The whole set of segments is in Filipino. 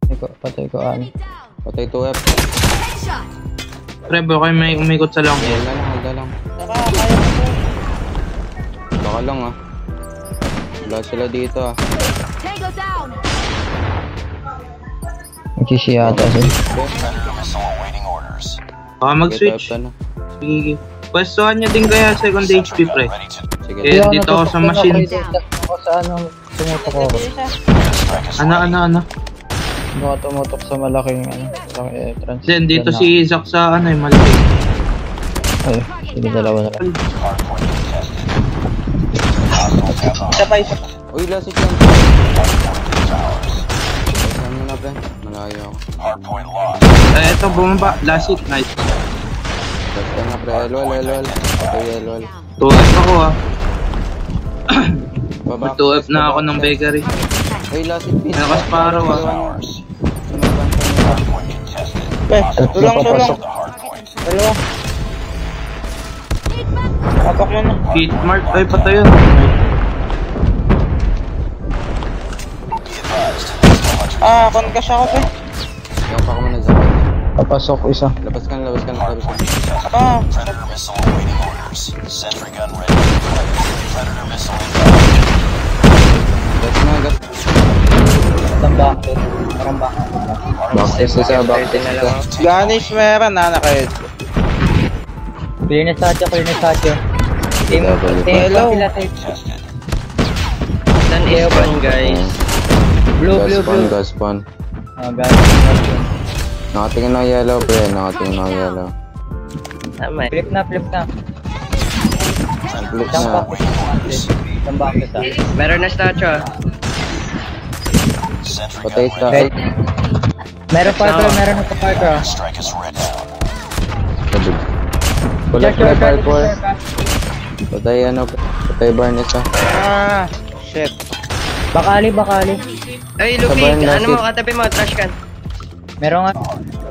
Patay ko ano. Patay 2F. Pre, baka kayo may umikot sa long. Halda lang. Nakakaya mo po. Baka lang ah. Wala sila dito ah. Mag-CC yata siya. Baka mag-switch. Sige. Pwestuhan nyo din kaya second HP, pre. Sige. Eh, dito ako sa machine. Ako sa ano, tumutok ako. Ano? Baka tumutok sa malaking trans. Then, dito si Isaac sa ano, malaki. Ay, sige, dalawa na lang. Isa pa. Uy, lasik yan. Saan mo na ba? Malayo ako. Eto, bumaba. Last hit, nice. Basta na pre, LOL. Patay LOL. 2F ako ah. Baba. 2F na ako ng bakery. Uy, lasik pin. Nakasparo ah. Tulang. Dalawa. Papak mo na. Hit mark. Ay, patay yun. Konkas ako pe. Yapa ko muna sa Papasok isa. labas ka na. Predator missile awaiting orders. Sentry gun ready. Predator missile inbound. Gas. Isang bakit. Parang bakit. Bakit na lang. Ganish meron na nakahead. Clear na statue. Hello. Saan airborne guys? Blue. Gas spawn. Guys. Nakatingin ng yellow pre, Tama. Flip na. Flip na. Isang bakit ah. Meron na statue ah. Patay sa Meron na parkour ah. Strike is red down. Kulak na parkour. Patay barn isa. Shit. Bakali. Ay, Luffy, ano mo, katabi mo, trash can. Meron nga.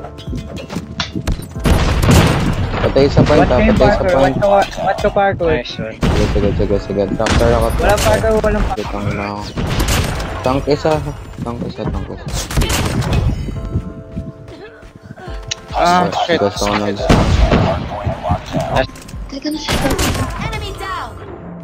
Patay sa point. Watch ko parkour. Sige. Doctor ako. Walang parkour. Tank isa. Shit. Gusto ko na. Enemy down.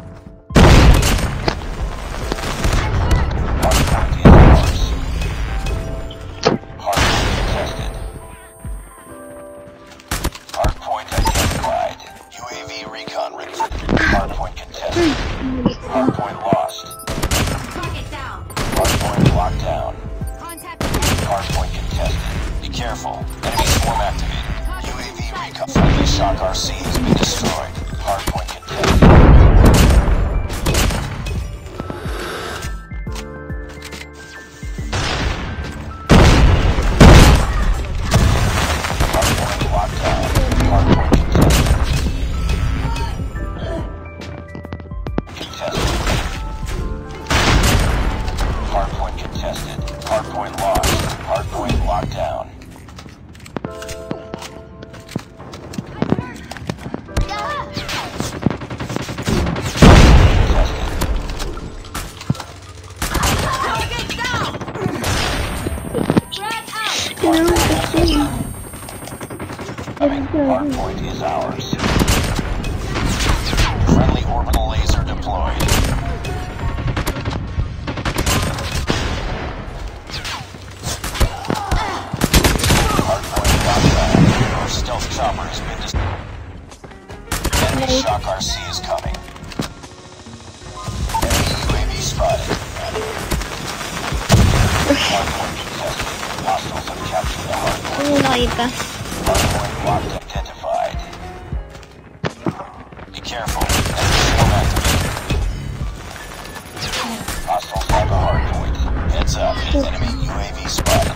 Hardpoint identified. UAV recon ready for hardpoint contested. Hardpoint lost. Target down. Hardpoint locked down. Contact. Hardpoint contested. Be careful. Enemy swarm activated. UAV recon. Friendly shock RC has been destroyed. Hardpoint contested. Hardpoint locked down. Hardpoint contested. Hardpoint contested. Hardpoint lost. Hardpoint locked down. Hardpoint is ours. Friendly orbital laser deployed. Hardpoint locked down. Our stealth chopper has been destroyed. Enemy shock RC is coming. Enemy UAV spotted. Hardpoint contested. Hostiles have captured the hardpoint. Hardpoint locked identified. Be careful. Enemy swarm activated. Hostiles have a hardpoint. Heads up. Enemy UAV spotted.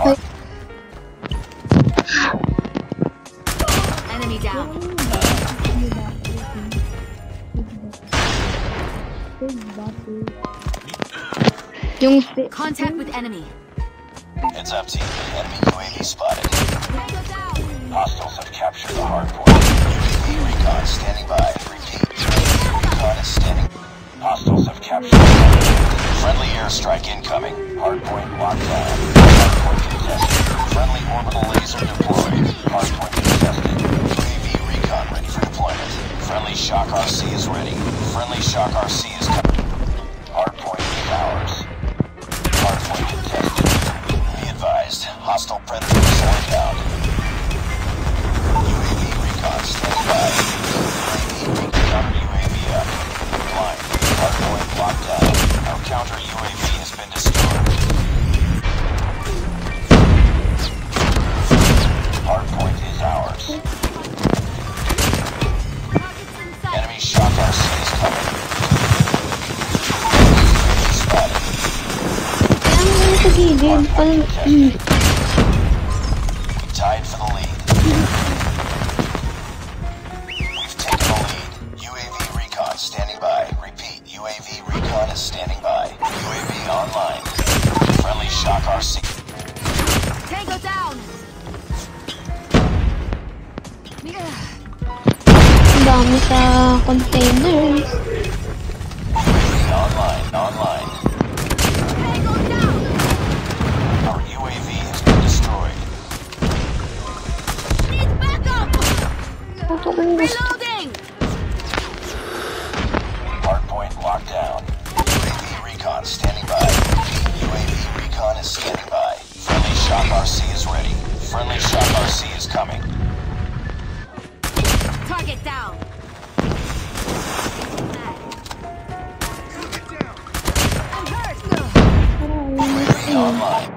Enemy down. Contact with enemy. Heads up, team. Enemy UAV spotted. Hostiles have captured the hardpoint. UAV recon standing by. Repeat. UAV recon is standing. Hostiles have captured the hardpoint. Friendly airstrike incoming. Hardpoint locked down. Hardpoint Cluster deployed. Hardpoint contested. UAV recon ready for deployment. Friendly Shock RC is ready. Friendly Shock RC is coming. Hardpoint is ours. Hardpoint contested. Be advised, hostile Predator missile inbound. UAV recon standing by. UAV counter UAV up. Blind. Hardpoint locked down. Our counter UAV has been destroyed. Hardpoint is ours. Enemy Shock RC is coming. Spotted. Hardpoint contested. We tied for the lead. We've taken the lead. UAV recon standing by. Repeat, UAV recon is standing by. UAV online. Friendly Shock RC. Tango down. Ang dami sa containers. Online. Tango down. Our UAV has been destroyed. Need backup. Ako lang gusto. Reloading. Hardpoint locked down. UAV recon standing by. UAV recon is standing by. Friendly Shock RC is ready. Friendly Shock RC is coming. Target down. I'm hurt. UAV online.